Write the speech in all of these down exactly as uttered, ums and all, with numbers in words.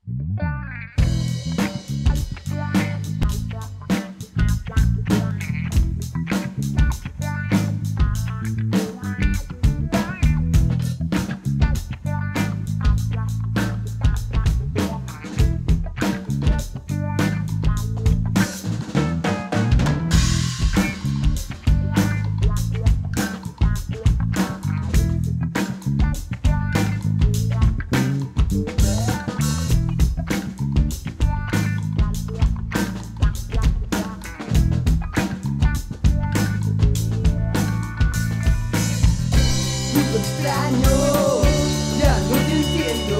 Extraño, ya no te entiendo.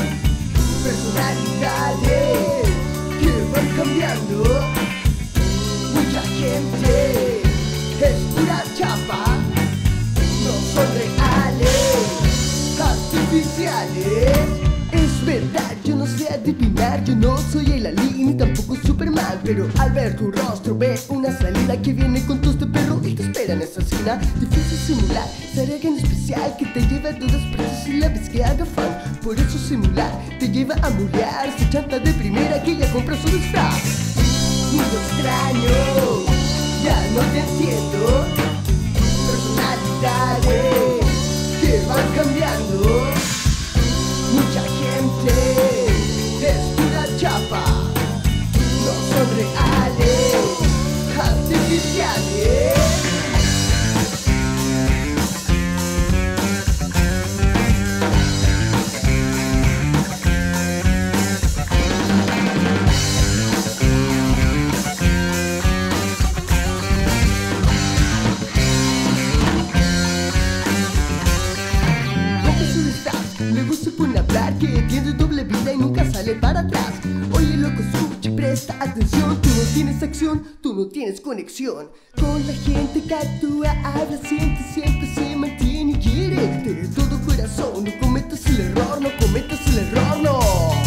Personalidades que van cambiando. Mucha gente es pura chapa, no son reales, artificiales. Es verdad, yo no sé adivinar, yo no soy el Ali ni tampoco Superman, pero al ver tu rostro ve una salida que viene con tos de perro y te espera en esa esquina. Difícil simular, ser alguien especial que te lleva a todas partes y la vez que haga fan. Por eso simular te lleva a mulear, se chanta de primera que ya compra su disfraz. Mundo extraño, ya no te entiendo. Personalidades que van cambiando. Mucha gente es pura chapa, no son reales, artificiales. Luego se pone a hablar que tiene doble vida y nunca sale para atrás. Oye loco, escucha y presta atención. Tú no tienes acción, tú no tienes conexión con la gente que actúa, habla, siente, siempre se mantiene y quiere de todo corazón. No cometas el error, no cometas el error, no.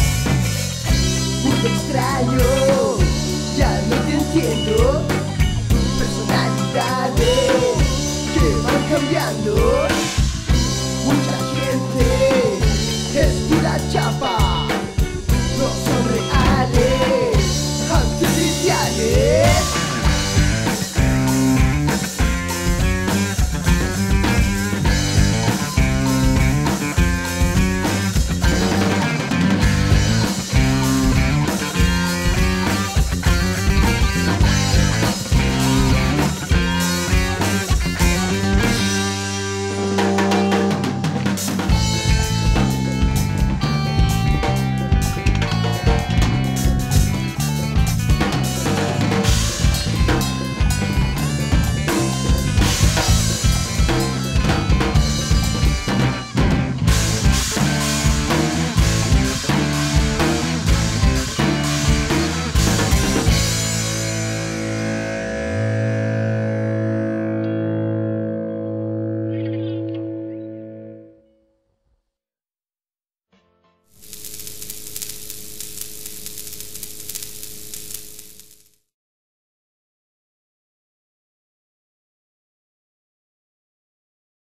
Mundo extraño, ya no te entiendo. Personalidades que van cambiando.